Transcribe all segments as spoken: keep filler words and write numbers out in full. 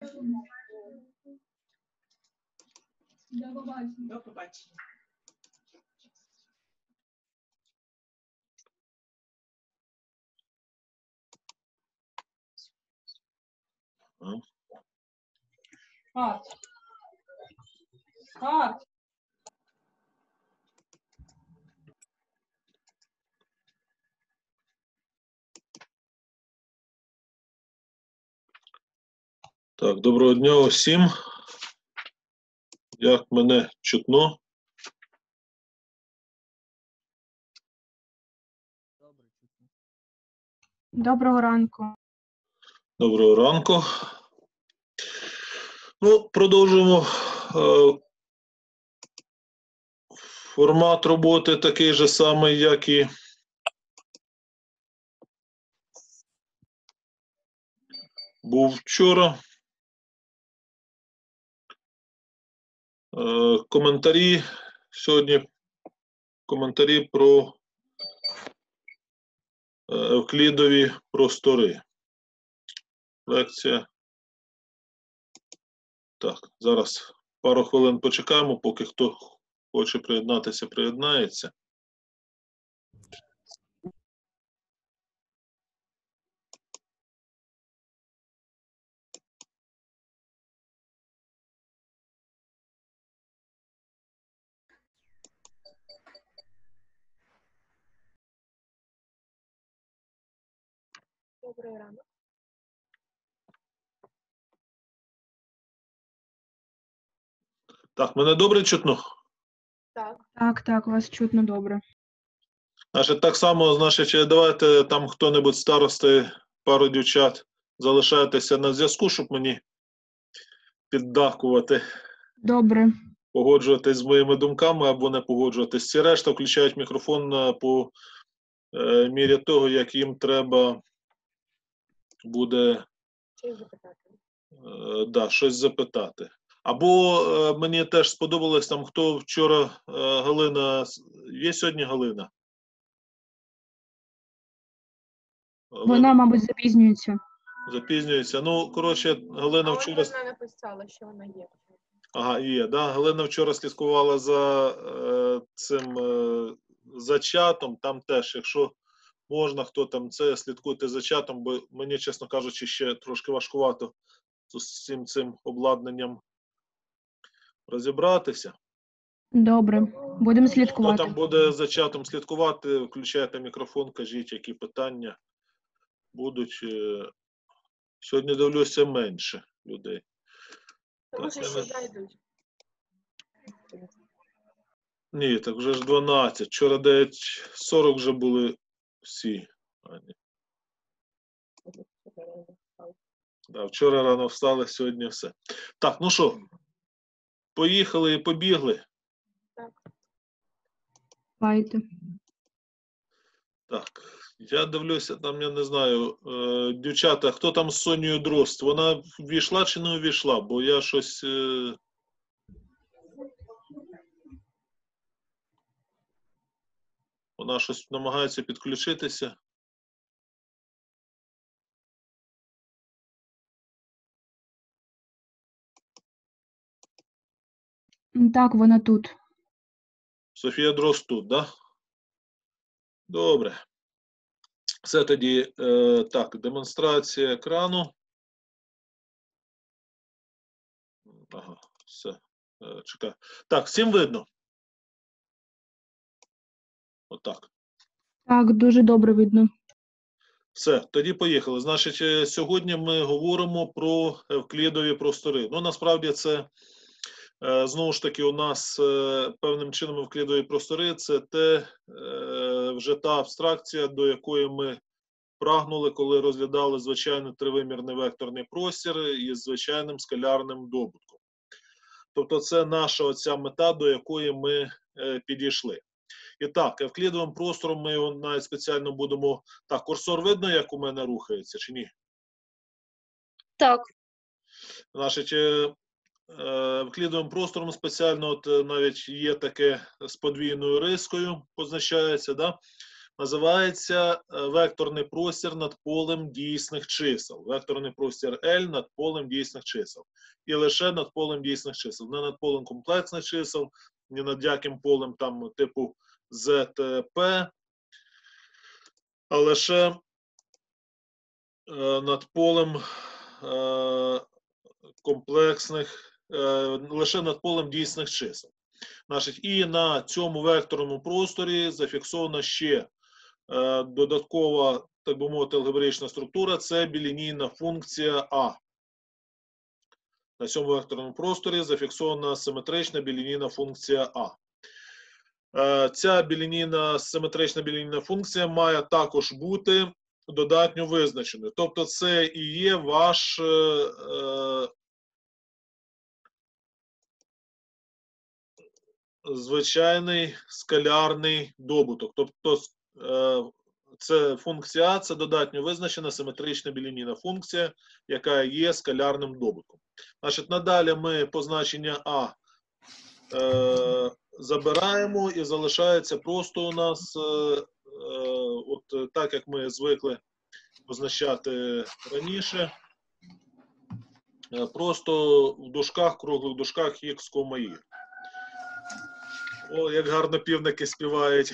До побачення. До побачення. Арт. Арт. Так, доброго дня усім. Як мене чутно? Доброго ранку. Доброго ранку. Ну, продовжуємо. Е, формат роботи такий же самий, як і був вчора. Е, коментарі сьогодні. Коментарі про евклідові простори. Лекція. Так, зараз пару хвилин почекаємо, поки хто хоче приєднатися, приєднається. Добрий ранок. Так, мене добре чутно? Так. Так, так, вас чутно добре. Значить, так само, значить, давайте там хто-небудь старости, пару дівчат, залишайтеся на зв'язку, щоб мені піддакувати, Добре. погоджуватись з моїми думками або не погоджуватись. Всі решта включають мікрофон на- по е, мірі того, як їм треба буде Щось запитати. е, да, щось запитати. Або е, мені теж сподобалось там, хто вчора е, Галина, є сьогодні Галина? Вона, мабуть, запізнюється. Запізнюється. Ну, коротше, Галина А вчора... вона написала, що вона є. Ага, є, да. Галина вчора слідкувала за е, цим е, за чатом. Там теж, якщо можна, хто там це, слідкуйте за чатом, бо мені, чесно кажучи, ще трошки важкувато з усім цим обладнанням розібратися. Добре. Будемо Хто слідкувати. там буде за чатом слідкувати, включайте мікрофон, кажіть, які питання будуть. Е, Сьогодні, дивлюся, менше людей. Тому Так, що я ще не- зайдуть. Ні, так вже ж дванадцять. Вчора дев'ять сорок вже були всі. А, ні. Да, вчора рано встали, сьогодні все. Так, ну що, поїхали і побігли. Давайте. Так, я дивлюся, там, я не знаю, е, дівчата, хто там з Сонією Дрозд? Вона ввійшла чи не увійшла? Бо я щось... Е... Вона щось намагається підключитися. Так, вона тут. Софія Дрозд тут, да? Добре. Все тоді, е, так, демонстрація екрану. Ага, все. Е, чекаю. Так, всім видно? Отак. Так, дуже добре видно. Все, тоді поїхали. Значить, е, сьогодні ми говоримо про евклідові простори. Ну, насправді, це, е, знову ж таки, у нас е, певним чином евклідові простори – це те, е, вже та абстракція, до якої ми прагнули, коли розглядали звичайний тривимірний векторний простір із звичайним скалярним добутком. Тобто це наша оця мета, до якої ми е, підійшли. І так, евклідовим простором ми його навіть спеціально будемо... Так, курсор видно, як у мене рухається, чи ні? Так. Значить, е, евклідовим простором спеціально от навіть є таке з подвійною рискою, позначається, да? називається е, векторний простір над полем дійсних чисел. Векторний простір L над полем дійсних чисел. І лише над полем дійсних чисел. Не над полем комплексних чисел, не над яким полем там типу Z, P, а лише е, над полем е, комплексних, е, лише над полем дійсних чисел. Значить, і на цьому векторному просторі зафіксована ще е, додаткова, так би мовити, алгебраїчна структура – це білінійна функція А. На цьому векторному просторі зафіксована симетрична білінійна функція А. Е, ця білінійна, симетрична білінійна функція має також бути додатньо визначеною. Тобто це і є ваш е, звичайний скалярний добуток. Тобто е, це функція А, це додатньо визначена симетрична білінійна функція, яка є скалярним добутком. Значить, надалі ми позначення А е, забираємо і залишається просто у нас, е, е, от так як ми звикли позначати раніше, е, просто в дужках, круглих дужках х, y. О, як гарно півники співають.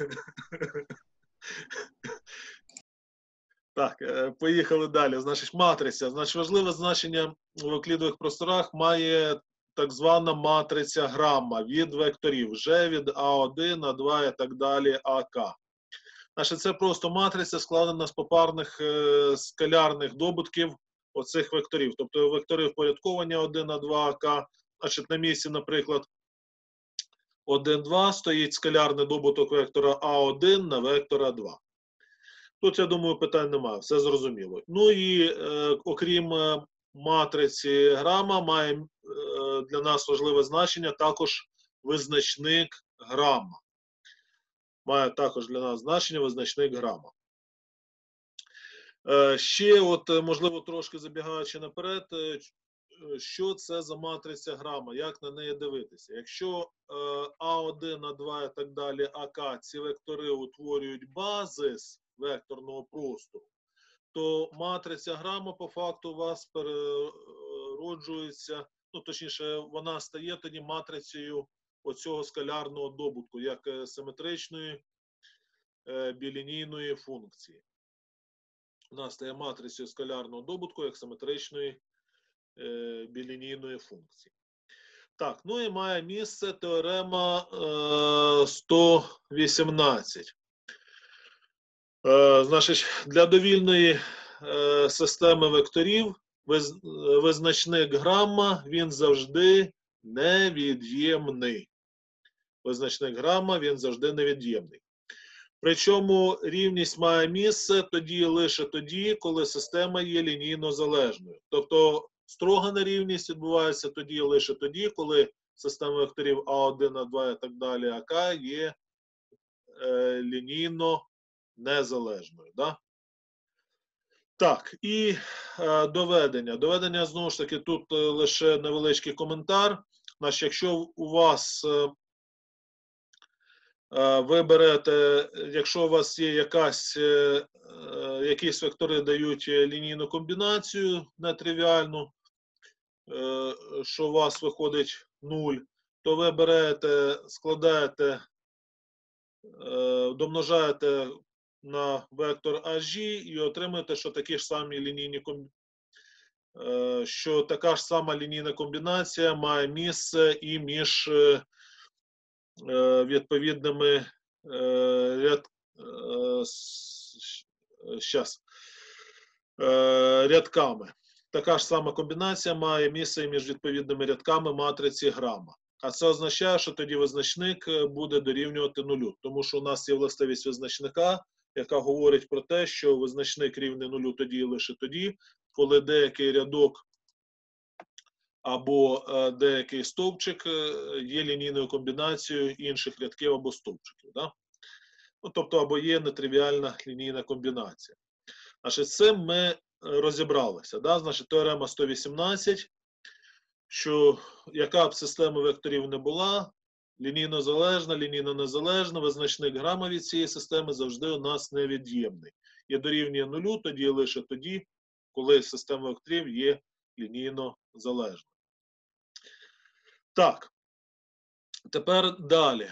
Так, поїхали далі. Значить, матриця. Значить, важливе значення в евклідових просторах має так звана матриця грама від векторів G від А один, А два і так далі, АК. Значить, це просто матриця, складена з попарних е, скалярних добутків оцих векторів. Тобто вектори впорядковання один, А два, АК. Значить, на місці, наприклад, один, два стоїть скалярний добуток вектора А один на вектора два. Тут, я думаю, питань немає, все зрозуміло. Ну і е, окрім е, матриці грама, має е, для нас важливе значення також визначник грама. Має також для нас значення визначник грама. Е, ще, от, можливо, трошки забігаючи наперед, е, що це за матриця грама, як на неї дивитися. Якщо е, А один, А два і так далі, АК, ці вектори утворюють базис векторного простору, то матриця грама по факту у вас перероджується, ну точніше, вона стає тоді матрицею оцього скалярного добутку, як симетричної е, білінійної функції. Вона стає матрицею скалярного добутку, як симетричної е, білінійної функції. Так, ну і має місце теорема е, сто вісімнадцять. Е, значить, для довільної е, системи векторів виз, визначник грама, він завжди невід'ємний. Визначник грама, він завжди невід'ємний. Причому рівність має місце тоді, лише тоді, коли система є лінійно залежною. Тобто строга нерівність відбувається тоді, лише тоді, коли система векторів А один, А два і так далі, АК є е, лінійно незалежною. Да? Так, і е, доведення. Доведення, знову ж таки, тут е, лише невеличкий коментар. Значить, якщо у вас е, е, ви берете, якщо у вас є якась, е, е, якісь вектори дають лінійну комбінацію нетривіальну, е, що у вас виходить нуль, то ви берете, складаєте, е, домножаєте на вектор Ag і отримаєте, що такі ж самі лінійні комбінації, що така ж сама лінійна комбінація має місце і між відповідними ряд, щас, рядками. Така ж сама комбінація має місце і між відповідними рядками матриці грама. А це означає, що тоді визначник буде дорівнювати нулю, тому що у нас є властивість визначника, яка говорить про те, що визначник рівний нулю тоді і лише тоді, коли деякий рядок або е, деякий стовпчик є лінійною комбінацією інших рядків або стовпчиків. Да? Ну, тобто, або є нетривіальна лінійна комбінація. Значить, з цим ми розібралися. Да? Значить, теорема сто вісімнадцять, що яка б система векторів не була, Лінійно залежна, лінійно незалежна, визначник грама від цієї системи завжди у нас невід'ємний. І дорівнює нулю тоді лише тоді, коли система векторів є лінійно залежна. Так, тепер далі.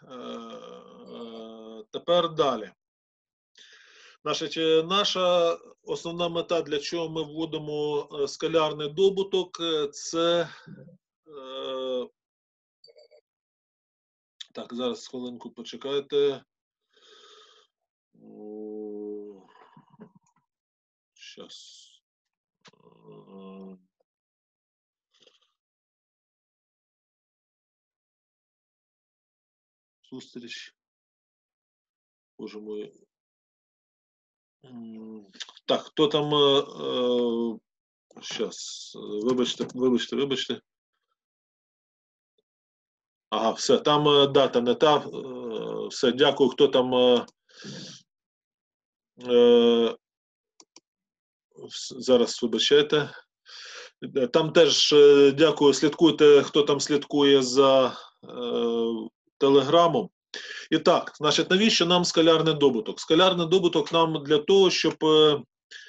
Тепер далі. Значить, наша основна мета, для чого ми вводимо скалярний добуток, це... Так, зараз хвилинку почекайте. Щас. Зустріч. Боже мой. Так, хто там... Щас. Вибачте, вибачте, вибачте. Ага, все, там дата не та. Все, дякую, хто там... Зараз вибачайте. Там теж дякую, слідкуйте, хто там слідкує за е, телеграмом. І так, значить, навіщо нам скалярний добуток? Скалярний добуток нам для того, щоб е,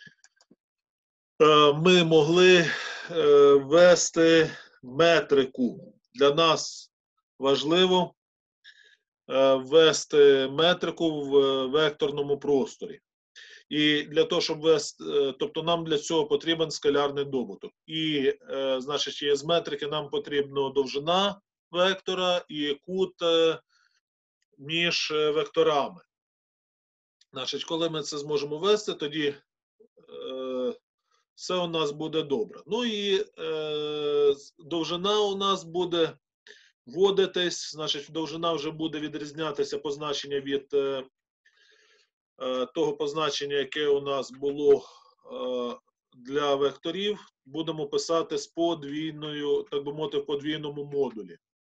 е, ми могли е, ввести метрику. Для нас важливо е, ввести метрику в векторному просторі. І для того, щоб вести, тобто нам для цього потрібен скалярний добуток. І, е, значить, з метрики нам потрібна довжина вектора і кут е, між векторами. Значить, коли ми це зможемо ввести, тоді е, все у нас буде добре. Ну і е, довжина у нас буде вводитись, значить, довжина вже буде відрізнятися позначення від е, того позначення, яке у нас було для векторів, будемо писати з подвійною, так би мовити, в подвійному модулі.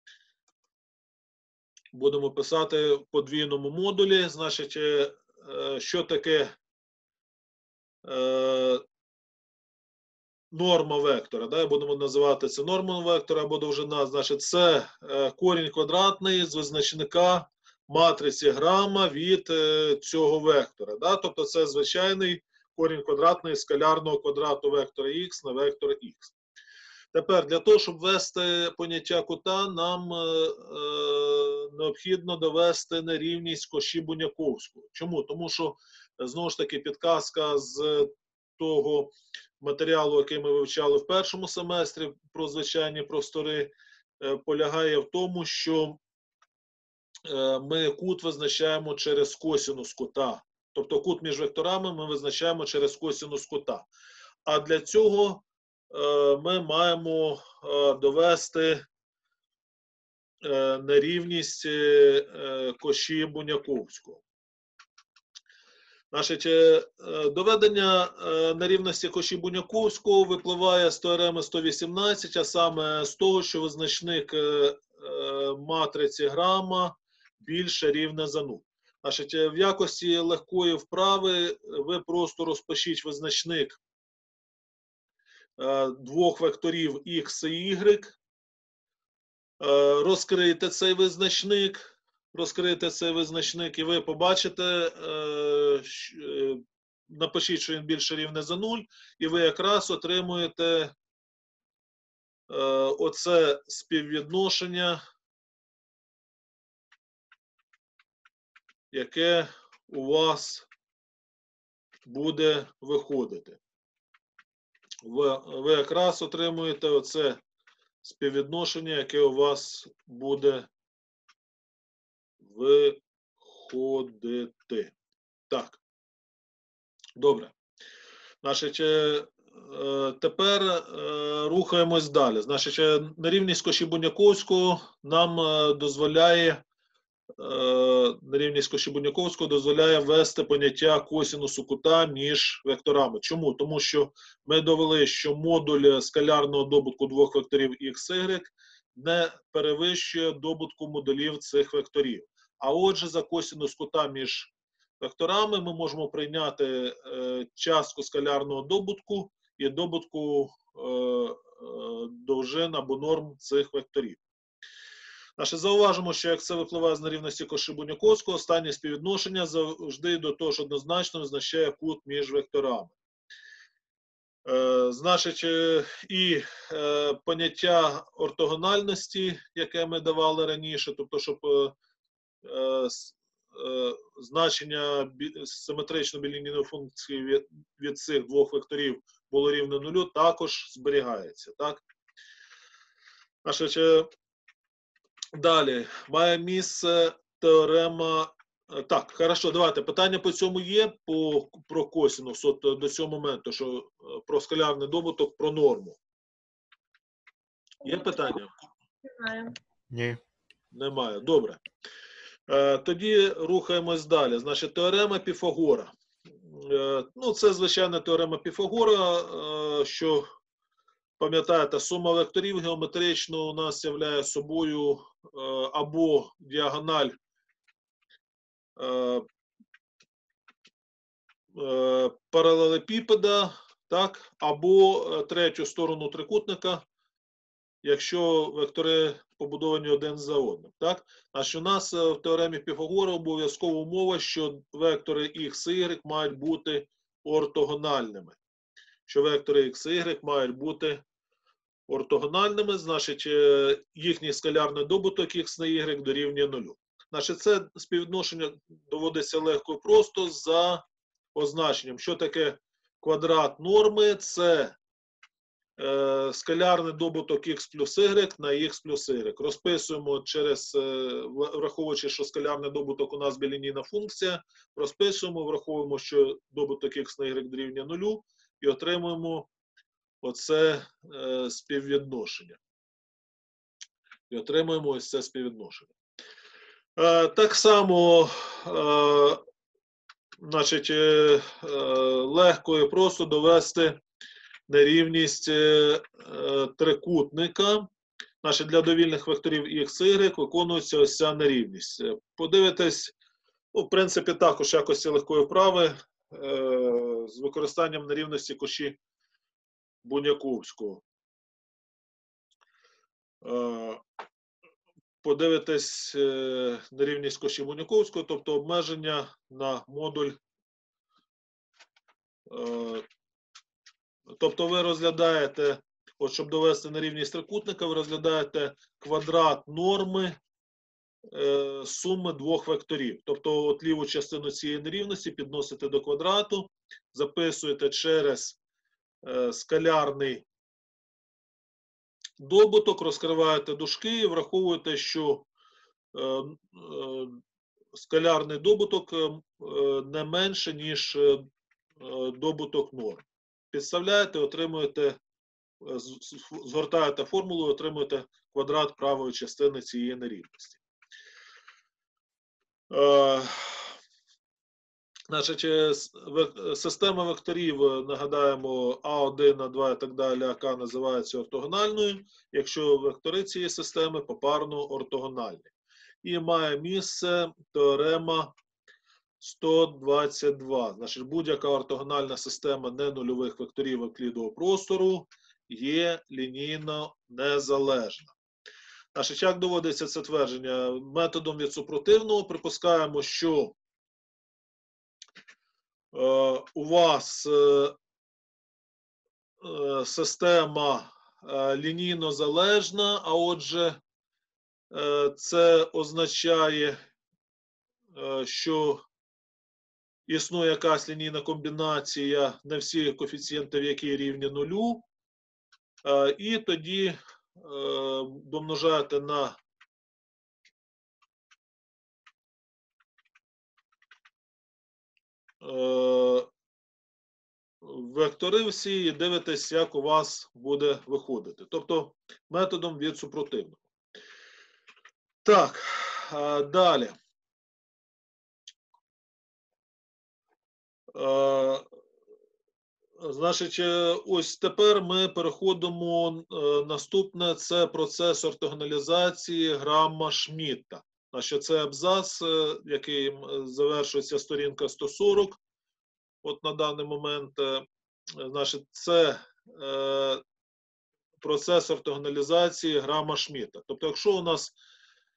Будемо писати в подвійному модулі. Значить, що таке норма вектора? Да? Будемо називати це нормою вектора або довжина. Значить, це корінь квадратний з визначника матриці грама від е, цього вектора. Да? Тобто це звичайний корінь квадратний скалярного квадрату вектора х на вектор х. Тепер для того, щоб ввести поняття кута, нам е, е, необхідно довести нерівність Коші-Буняковського. Чому? Тому що, знову ж таки, підказка з того матеріалу, який ми вивчали в першому семестрі про звичайні простори, е, полягає в тому, що ми кут визначаємо через косинус кута. Тобто кут між векторами ми визначаємо через косинус кута. А для цього ми маємо довести нерівність Коші-Буняковського. Значить, доведення нерівності Коші-Буняковського випливає з теореми сто вісімнадцять, а саме з того, що визначник матриці грама більше рівне за нуль. Значить, в якості легкої вправи ви просто розпишіть визначник двох векторів х і y, розкрийте цей визначник, розкрийте цей визначник, і ви побачите, напишіть, що він більше рівне за нуль, і ви якраз отримуєте оце співвідношення, яке у вас буде виходити. Ви, ви якраз отримуєте оце співвідношення, яке у вас буде виходити. Так. Добре. Значить, тепер рухаємось далі. Значить, нерівність Коші-Буняковського нам дозволяє нерівність Коші-Буняковського дозволяє ввести поняття косинусу кута між векторами. Чому? Тому що ми довели, що модуль скалярного добутку двох векторів x, y не перевищує добутку модулів цих векторів. А отже, за косинус кута між векторами ми можемо прийняти е, частку скалярного добутку і добутку е, е, довжин або норм цих векторів. Значить, зауважимо, що як це випливає з нерівності Коши-Буняковського, останнє співвідношення завжди до того ж однозначно визначає кут між векторами. Е, значить, е, і е, поняття ортогональності, яке ми давали раніше, тобто, щоб е, е, е, значення бі, симетрично білінійної функції від, від цих двох векторів було рівне нулю, також зберігається. Так? Значить, е, далі має місце теорема. Так, хорошо, давайте. Питання по цьому є, по, про косінус, от до цього моменту, що про скалярний добуток, про норму. Є питання? Знаю. Ні. Немає. Добре. Е, тоді рухаємось далі. Значить, теорема Піфагора. Е, ну, це звичайна теорема Піфагора, е, що, пам'ятаєте, сума векторів геометрично у нас являє собою е, або діагональ Е, е, паралелепіпеда, так, або е, третю сторону трикутника, якщо вектори побудовані один за одним. Так? Значить, у нас е, в теоремі Піфагора обов'язкова умова, що вектори Х і Y мають бути ортогональними. Що вектори Х і Y мають бути ортогональними, значить, е, їхній скалярний добуток Х на Y дорівнює нулю. Значить, це співвідношення доводиться легко і просто за означенням. Що таке квадрат норми? Це е, скалярний добуток х плюс y на х плюс y. Розписуємо через, е, враховуючи, що скалярний добуток у нас білінійна функція, розписуємо, враховуємо, що добуток х на y дорівнює нулю і отримуємо оце е, співвідношення. І отримуємо ось це співвідношення. Так само, значить, легко і просто довести нерівність трикутника. Значить, для довільних векторів X, Y виконується ось ця нерівність. Подивитесь, ну, в принципі, також якості легкої вправи з використанням нерівності Коші-Буняковського. Подивитись е, нерівність Коші-Буняковського, тобто обмеження на модуль. Е, тобто ви розглядаєте, от щоб довести нерівність трикутника, ви розглядаєте квадрат норми е, суми двох векторів. Тобто от ліву частину цієї нерівності підносите до квадрату, записуєте через е, скалярний добуток, розкриваєте дужки і враховуєте, що е, е, скалярний добуток е, не менше, ніж е, добуток норм. Підставляєте, отримуєте, згортаєте формулу і отримуєте квадрат правої частини цієї нерівності. Е, Значить, система векторів, нагадаємо, а один, а два і так далі, АК називається ортогональною, якщо вектори цієї системи попарно ортогональні. І має місце теорема сто двадцять два. Значить, будь-яка ортогональна система ненульових векторів евклідового простору є лінійно незалежна. Значить, як доводиться це твердження? Методом від супротивного припускаємо, що у вас система лінійно залежна, а отже, це означає, що існує якась лінійна комбінація, не всі коефіцієнти, в якій рівні нулю, і тоді домножаєте на вектори всі і дивитесь, як у вас буде виходити. Тобто методом від супротивного. Так, далі. Значить, ось тепер ми переходимо, наступне, це процес ортогоналізації Грамма-Шмідта. Значить, це абзац, який завершується сторінка сто сорок. От на даний момент, значить, це процес ортогоналізації Грамма-Шмідта. Тобто, якщо у нас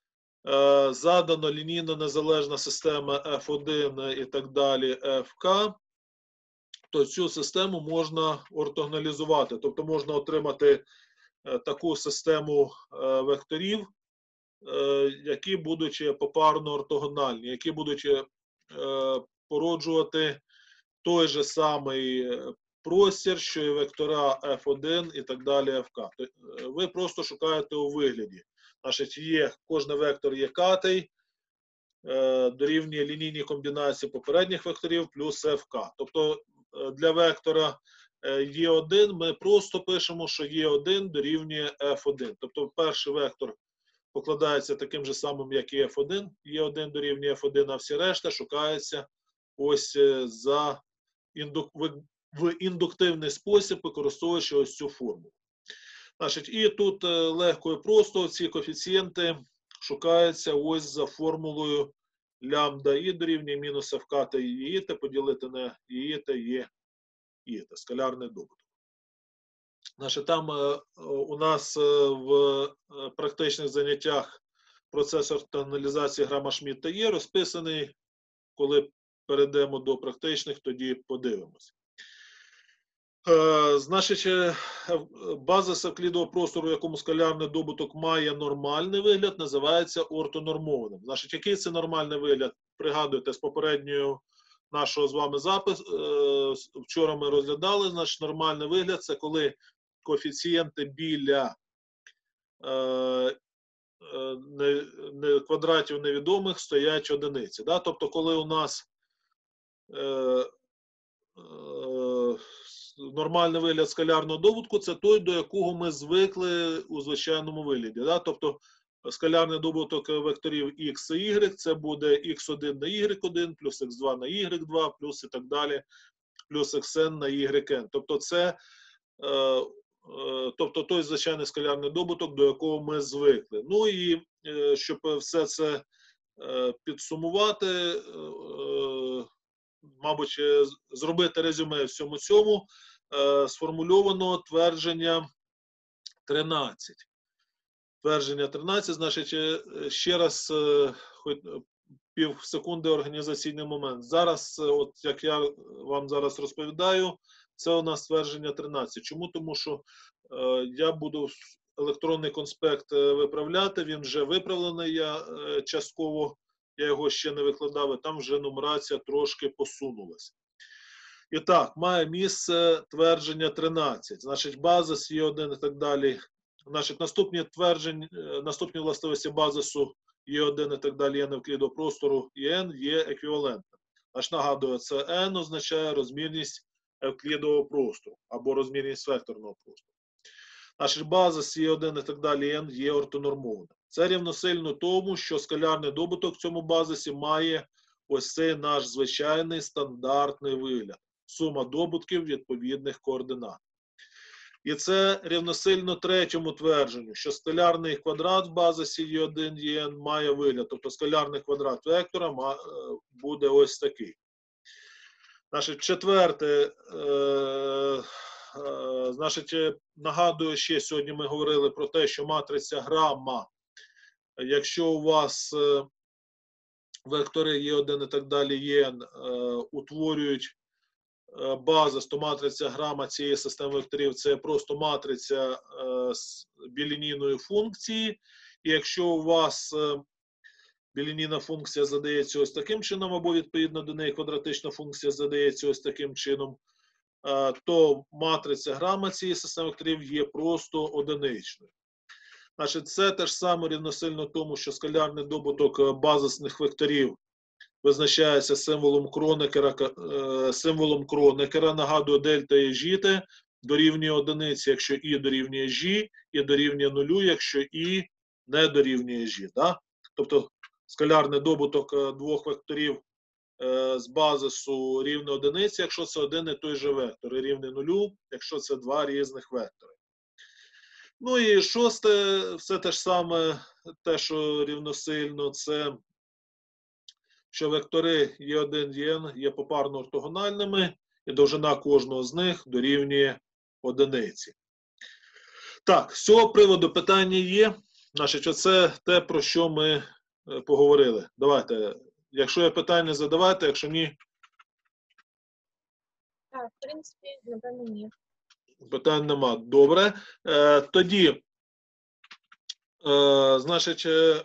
е, задано лінійно незалежна система еф один і так далі, еф ка, то цю систему можна ортогоналізувати, тобто можна отримати е, таку систему е, векторів, е, які будуть попарно ортогональні, які будуть е, породжувати той же самий простір, що і вектора еф один і так далі, еф ка. Ви просто шукаєте у вигляді. Значить, є, кожен вектор є катий, е, дорівнює лінійній комбінації попередніх векторів плюс еф ка. Тобто е, для вектора е, є один ми просто пишемо, що є один дорівнює еф один. Тобто перший вектор покладається таким же самим, як і еф один, є один дорівнює еф один, а всі решта шукаються ось е, за індук... в індуктивний спосіб, використовуючи ось цю формулу. Значить, і тут е, легко і просто ці коефіцієнти шукаються ось за формулою лямбда і дорівнює мінус еф ка та і та поділити на і та є і та скалярний добуток. Значить, там е, у нас е, в е, практичних заняттях процес ортогоналізації Грама-Шмідта є розписаний. Коли перейдемо до практичних, тоді подивимось. Е, значить, е, базис евклідового простору, в якому скалярний добуток має нормальний вигляд, називається ортонормованим. Значить, який це нормальний вигляд? Пригадуйте, з попереднього нашого з вами запису, е, вчора ми розглядали, значить, нормальний вигляд – це коли коефіцієнти біля е, не, не, квадратів невідомих стоять одиниці. Да? Тобто, коли у нас е, е, нормальний вигляд скалярного добутку, це той, до якого ми звикли у звичайному вигляді. Да? Тобто, скалярний добуток векторів x і y, це буде ікс один на ігрек один, плюс ікс два на ігрек два, плюс і так далі, плюс xn на yn. Тобто, це е, Тобто той звичайний скалярний добуток, до якого ми звикли. Ну і щоб все це підсумувати, мабуть, зробити резюме всьому цьому, сформульовано твердження тринадцять. Твердження тринадцять, значить, ще раз, хоч пів секунди організаційний момент. Зараз, от як я вам зараз розповідаю, це у нас твердження тринадцять. Чому? Тому що е, я буду електронний конспект виправляти, він вже виправлений, я е, частково, я його ще не викладав, і там вже нумерація трошки посунулася. І так, має місце твердження тринадцять. Значить, базис є один і так далі. Значить, наступні твердження, наступні властивості базису є один і так далі, є невклідового простору, і n є еквівалентним. Значить, нагадую, це n означає розмірність евклідового простору або розмірність векторного простору. Значить, базис є один і так далі, n є ортонормованим. Це рівносильно тому, що скалярний добуток в цьому базисі має ось цей наш звичайний стандартний вигляд. Сума добутків відповідних координат. І це рівносильно третьому твердженню, що скалярний квадрат в базисі є один, є n має вигляд. Тобто скалярний квадрат вектора буде ось такий. Значить, четверте, е, е, значить, нагадую, ще сьогодні ми говорили про те, що матриця Грама, якщо у вас е, вектори є один і так далі, є n, е, утворюють е, базис, то матриця Грама цієї системи векторів – це просто матриця е, з білінійної функції. І якщо у вас е, білінійна функція задається ось таким чином, або відповідно до неї квадратична функція задається ось таким чином, то матриця Грама цієї системи векторів є просто одиничною. Значить, це теж саме рівносильно тому, що скалярний добуток базисних векторів визначається символом Кронекера, символом Кронекера, нагадую, дельта і жіте дорівнює одиниці, якщо і дорівнює жі, і дорівнює нулю, якщо і не дорівнює жі. Да? Тобто скалярний добуток двох векторів е, з базису рівне одиниці, якщо це один і той же вектор, і рівне нулю, якщо це два різних вектори. Ну і шосте, все те ж саме, те, що рівносильно, це, що вектори є один, є n є попарно ортогональними, і довжина кожного з них дорівнює одиниці. Так, з цього приводу питання є. Значить, оце те, про що ми е, поговорили? Давайте. Якщо є питання, задавайте, якщо ні, Так, в принципі, напевно, ні. питань нема. Добре. Е, тоді, е, значить, е,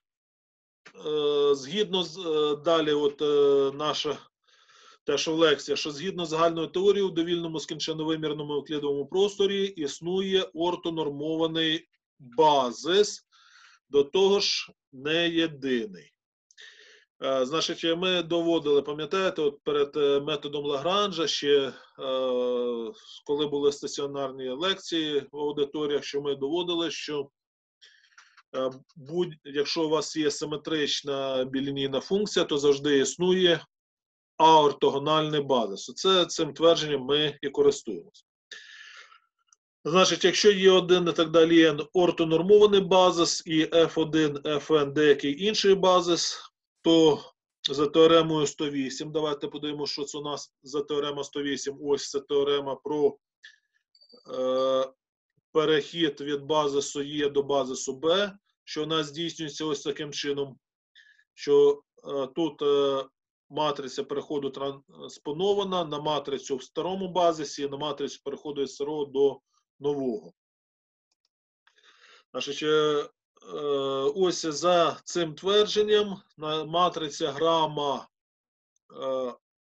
е, згідно з е, далі, от е, наша те, що в лекції, що згідно з загальною теорією, у довільному скінченновимірному евклідовому просторі існує ортонормований базис, до того ж не єдиний. Е, Значить, ми доводили, пам'ятаєте, от перед е, методом Лагранжа, ще е, коли були стаціонарні лекції в аудиторіях, що ми доводили, що е, будь, якщо у вас є симетрична білінійна функція, то завжди існує аортогональний базис. Оце цим твердженням ми і користуємося. Значить, якщо є один і так далі n ортонормований базис і еф один, еф ен деякий інший базис, то за теоремою сто вісім, давайте подивимося, що це у нас за теорема сто вісім. Ось це теорема про е, перехід від базису Е до базису Б, що у нас здійснюється ось таким чином, що е, тут е, матриця переходу транспонована на матрицю в старому базисі, на матрицю переходу від старого до нового. Значить, е, ось за цим твердженням матриця грама е, е,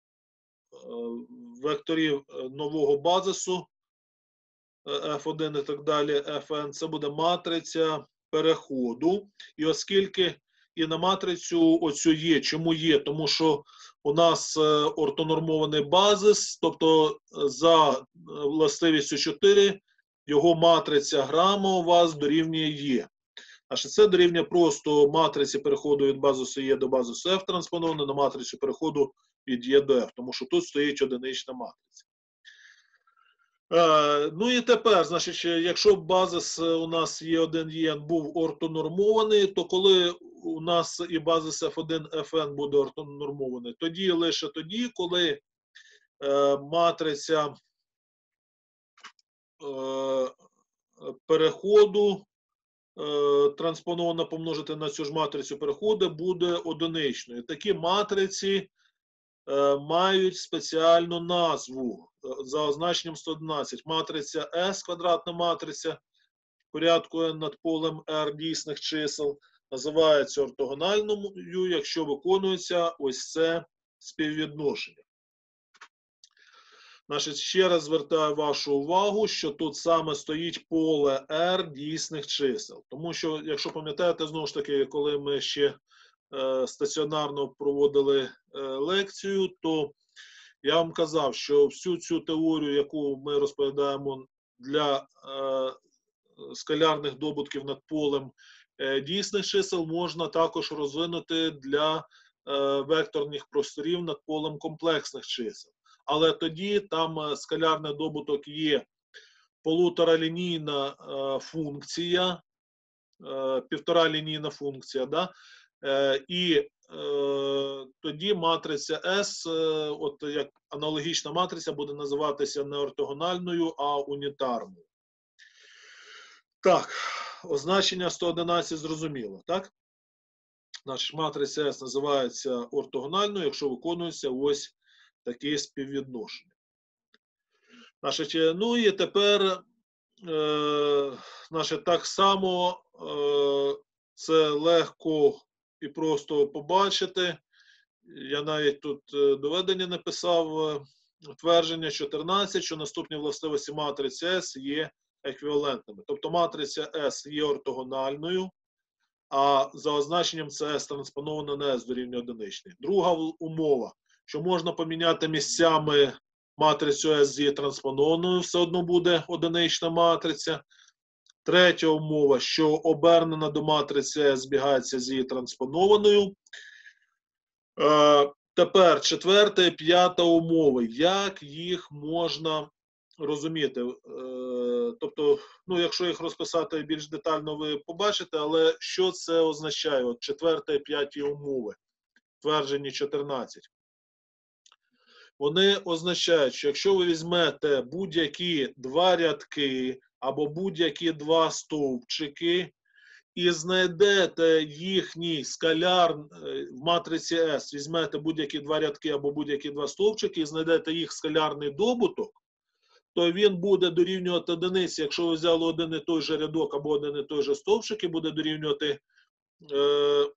векторів нового базису еф один і так далі, еф ен, це буде матриця переходу. І оскільки і на матрицю оцю є, чому є? Тому що у нас ортонормований базис, тобто за властивістю чотири його матриця грама у вас дорівнює Є. А що це дорівнює просто матриці переходу від базису Є до базису F транспоновано на матрицю переходу від Є до F, тому що тут стоїть одинична матриця. Е, ну і тепер, значить, якщо базис у нас Є один Є ен був ортонормований, то коли у нас і базис еф один еф ен буде ортонормований, тоді лише тоді, коли е, матриця е, переходу е, транспонована помножити на цю ж матрицю переходу буде одиничною. Такі матриці е, мають спеціальну назву за означенням сто одинадцять. Матриця S, квадратна матриця в порядку n над полем R дійсних чисел, називається ортогональною, якщо виконується ось це співвідношення. Значить, ще раз звертаю вашу увагу, що тут саме стоїть поле R дійсних чисел. Тому що, якщо пам'ятаєте, знову ж таки, коли ми ще е, стаціонарно проводили е, лекцію, то я вам казав, що всю цю теорію, яку ми розповідаємо для е, скалярних добутків над полем е, дійсних чисел, можна також розвинути для е, векторних просторів над полем комплексних чисел. Але тоді там скалярний добуток є полуторалінійна е, функція, е, півторалінійна функція, да? е, і е, тоді матриця S, е, от як аналогічна матриця, буде називатися не ортогональною, а унітарною. Так, означення сто одинадцять зрозуміло, так? Значить, матриця S називається ортогональною, якщо виконується ось такі співвідношення. Значить, ну і тепер е, значить, так само е, це легко і просто побачити. Я навіть тут доведення написав твердження чотирнадцять, що наступні властивості матриці S є еквівалентними. Тобто матриця S є ортогональною, а за означенням це S транспоновано на S дорівнює одиничний. Друга умова, що можна поміняти місцями матрицю S з її транспонованою, все одно буде одинична матриця. Третя умова, що обернена до матриці S збігається з її транспонованою. Е, тепер четверта і п'ята умови. Як їх можна розуміти? Е, тобто, ну, якщо їх розписати більш детально, ви побачите, але що це означає? От четверта і п'яті умови, тверджені чотирнадцять. Вони означають, що якщо ви візьмете будь-які два рядки або будь-які два стовпчики і знайдете їхній скаляр е, в матриці S, візьмете будь-які два рядки або будь-які два стовпчики і знайдете їх скалярний добуток, то він буде дорівнювати одиниці. Якщо ви взяли один і той же рядок або один і той же стовпчик, і буде дорівнювати е,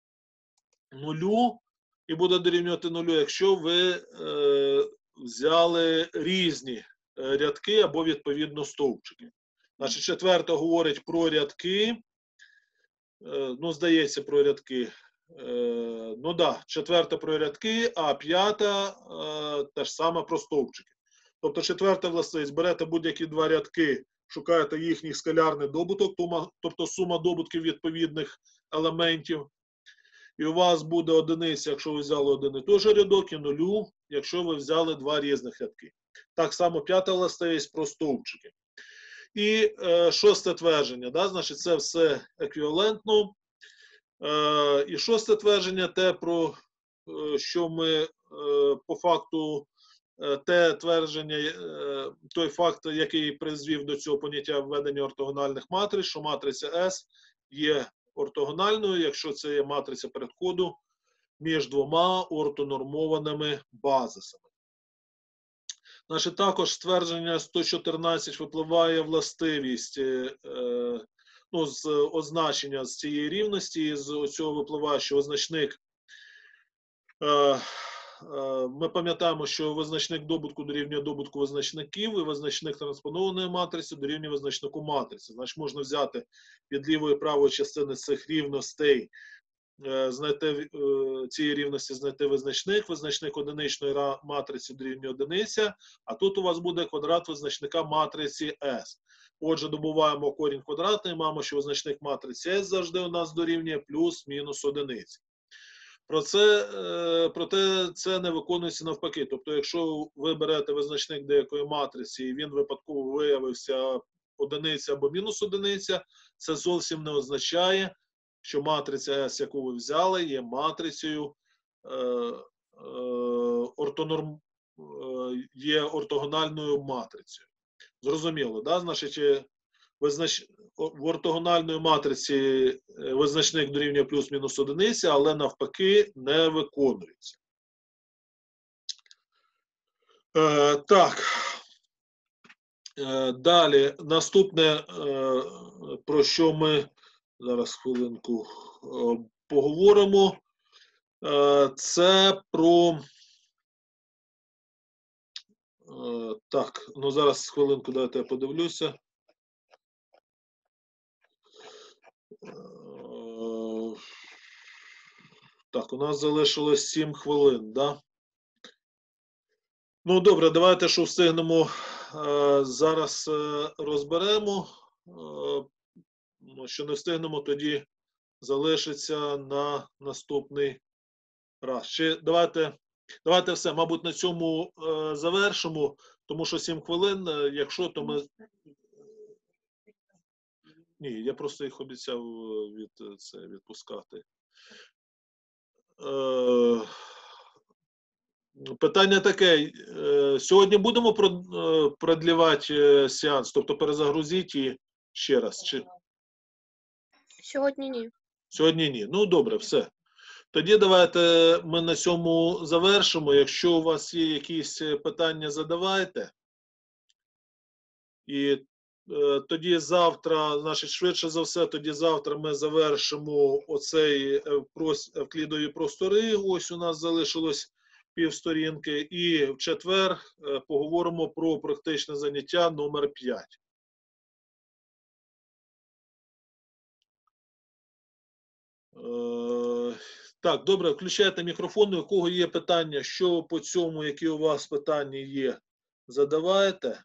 нулю, і буде дорівнювати нулю, якщо ви е, взяли різні е, рядки або відповідно стовпчики. Значить, четверта говорить про рядки. Е, ну, здається, про рядки. Е, ну, да, четверта про рядки, а п'ята е, теж саме про стовпчики. Тобто четверта властивість, берете будь-які два рядки, шукаєте їхній скалярний добуток, тобто сума добутків відповідних елементів. І у вас буде одиниця, якщо ви взяли один і той же рядок, і нулю, якщо ви взяли два різних рядки. Так само п'ята властивість про стовпчики. І е, шосте твердження, да, значить це все еквівалентно. Е, і шосте твердження, те, про е, що ми е, по факту, е, те твердження, е, той факт, який призвів до цього поняття введення ортогональних матриць, що матриця S є ортогональною, якщо це є матриця переходу між двома ортонормованими базисами. Значить, також ствердження сто чотирнадцять випливає властивість е, ну, з означення з цієї рівності, з цього випливає, що визначник, е, е, ми пам'ятаємо, що визначник добутку дорівнює добутку визначників, і визначник транспонованої матриці дорівнює визначнику матриці. Значить, можна взяти від лівої і правої частини цих рівностей, знайти цієї рівності, знайти визначник, визначник одиничної матриці дорівнює одиниця, а тут у вас буде квадрат визначника матриці S. Отже, добуваємо корінь квадратний, маємо, що визначник матриці S завжди у нас дорівнює плюс-мінус одиниці. Про це, проте це не виконується навпаки. Тобто, якщо ви берете визначник деякої матриці і він випадково виявився одиниця або мінус одиниця, це зовсім не означає, що матриця S, яку ви взяли, є матрицею, е, е, ортонорм, е, є ортогональною матрицею. Зрозуміло, да? Значить, визнач... в ортогональної матриці визначник дорівнює плюс-мінус одиниці, але навпаки не виконується. Е, так. Е, далі, наступне, е, про що ми зараз хвилинку поговоримо. Це про... Так, ну зараз хвилинку дайте я подивлюся. Так, у нас залишилось сім хвилин, да? Ну, добре, давайте, що встигнемо, зараз розберемо. Що не встигнемо, тоді залишиться на наступний раз. Ще давайте, давайте все, мабуть, на цьому е, завершимо, тому що сім хвилин, е, якщо, то ми... Ні, я просто їх обіцяв від, це, відпускати. Е, питання таке, е, сьогодні будемо продлівати сеанс, тобто перезагрузити і ще раз? Чи... Сьогодні ні. Сьогодні ні. Ну, добре, все. Тоді давайте ми на цьому завершимо. Якщо у вас є якісь питання, задавайте. І е, тоді завтра, значить, швидше за все, тоді завтра ми завершимо оцей евклідові простори. Ось у нас залишилось півсторінки. І в четвер е, поговоримо про практичне заняття номер п'ять. Так, добре, включайте мікрофон, у кого є питання, що по цьому, які у вас питання є, задавайте.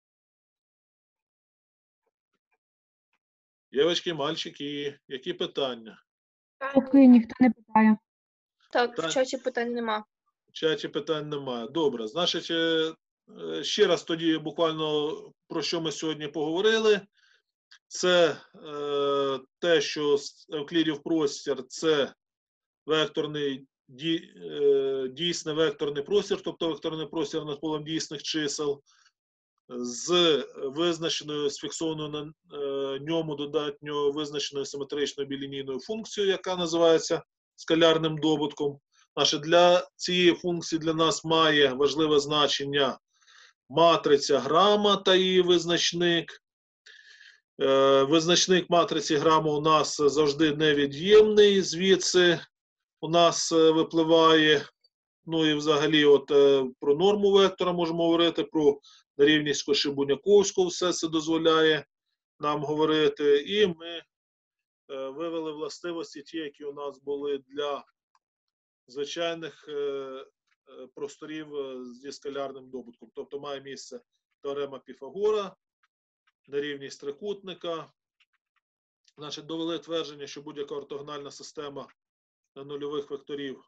Дівчатки, мальчики, які питання? Поки ніхто не питає. Так, Так. в чаті питань нема. В чаті питань немає. Добре, значить, ще раз тоді буквально про що ми сьогодні поговорили. Це е, те, що евклідів простір – це векторний, ді, е, дійсний векторний простір, тобто векторний простір над полем дійсних чисел. з визначеною, з фіксованою на е, ньому додатньо визначеною симетричною білінійною функцією, яка називається скалярним добутком. Значить, для цієї функції для нас має важливе значення матриця грама та її визначник. Е, визначник матриці грама у нас завжди невід'ємний, звідси у нас е, випливає, ну і взагалі от е, про норму вектора можемо говорити, про нерівність Коши-Буняковського, все це дозволяє нам говорити. І ми е, вивели властивості ті, які у нас були для звичайних е, е, просторів е, зі скалярним добутком. Тобто має місце теорема Піфагора, нерівність трикутника. Значить, довели твердження, що будь-яка ортогональна система нульових векторів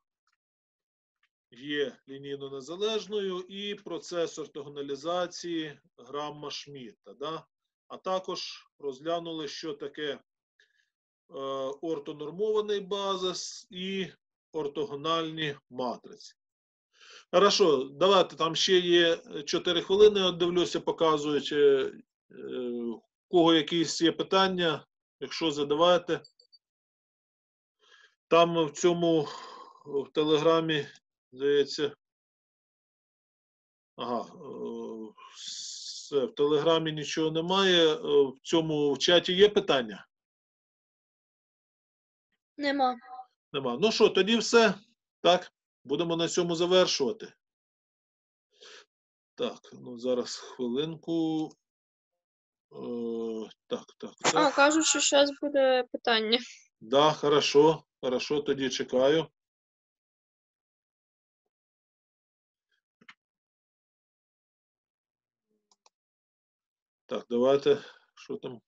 є лінійно незалежною, і процес ортогоналізації Грамма-Шмідта. Да? А також розглянули, що таке е, ортонормований базис і ортогональні матриці. Хорошо, давайте, там ще є чотири хвилини, от дивлюся, показують, е, у кого якісь є питання, якщо задавайте. Там в цьому, в телеграмі, здається, ага, все, в телеграмі нічого немає, в цьому в чаті є питання? Нема. Нема. Ну що, тоді все, так, будемо на цьому завершувати. Так, ну зараз хвилинку. Е, так, так, так. А, кажуть, що зараз буде питання. Да, хорошо, хорошо, тоді чекаю. Так, давайте, що там?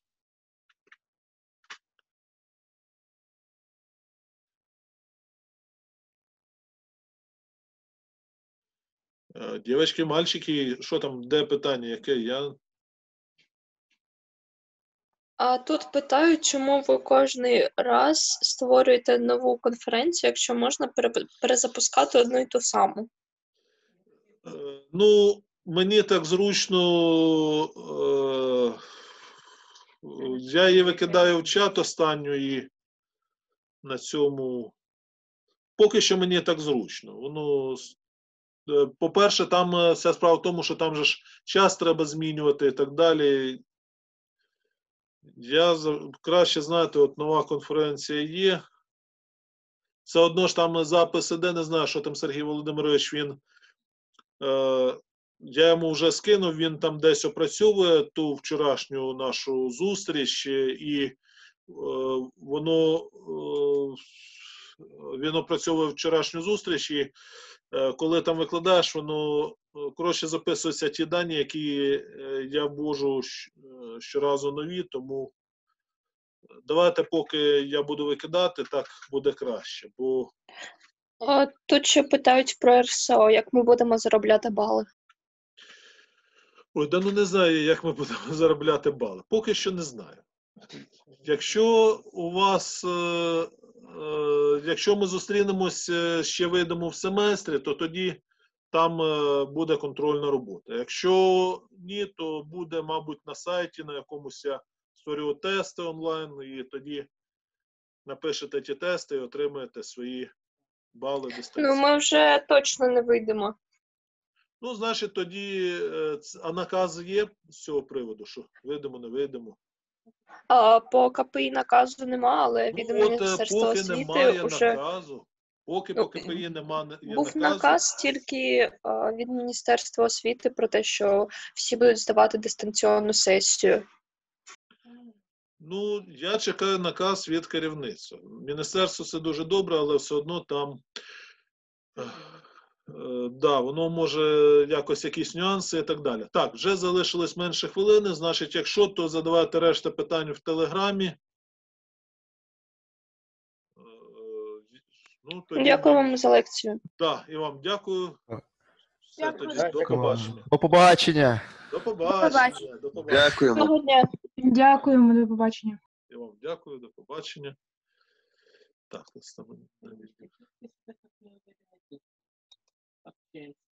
Е, Дівчатки, мальчики, що там, де питання, яке? Я... А тут питають, чому ви кожний раз створюєте нову конференцію, якщо можна пере- перезапускати одну і ту саму. Е, Ну, мені так зручно, е, я її викидаю в чат останню і на цьому, поки що мені так зручно. Воно, е, по-перше, там е, вся справа в тому, що там же ж час треба змінювати і так далі. Я за- краще, знаєте, от нова конференція є. Все одно ж там запис іде, не знаю, що там Сергій Володимирович, він, е, я йому вже скинув, він там десь опрацьовує ту вчорашню нашу зустріч, е, і е, воно, е, він опрацьовує вчорашню зустріч, і е, коли там викладаєш, воно, е, коротше, записуються ті дані, які е, я ввожу щ- е, щоразу нові, тому давайте, поки я буду викидати, так буде краще, бо А, тут ще питають про ер ес о, як ми будемо заробляти бали. ой, да ну не знаю, як ми будемо заробляти бали. Поки що не знаю. Якщо у вас, е, е, якщо ми зустрінемось, е, ще вийдемо в семестрі, то тоді там е, буде контрольна робота. Якщо ні, то буде, мабуть, на сайті, на якомусь я створю тести онлайн, і тоді напишете ті тести і отримаєте свої бали Ну, дистанційно. ми вже точно не вийдемо. Ну, значить, тоді, е, ц- а наказ є з цього приводу, що вийдемо, не вийдемо. А, по ка пе і наказу нема, але від Ну, от е, Міністерства поки освіти немає вже наказу, поки Ну, по ка пе і немає є був наказу, наказ тільки а, від Міністерства освіти про те, що всі будуть здавати дистанційну сесію. ну, я чекаю наказ від керівництва. Міністерство це дуже добре, але все одно там, е, е, да, воно може якось якісь нюанси і так далі. Так, вже залишилось менше хвилини, значить, якщо, то задавайте решта питань в Телеграмі. Е, Ну, тоді Дякую ми- вам за лекцію. Так, і вам дякую. Все, Дякую. тоді до Дякуємо. побачення. До побачення. До побачення. До побачення. Дякуємо. Доброго дня. Дякуємо, до побачення. Я вам дякую, до побачення. Так, ось там навіть.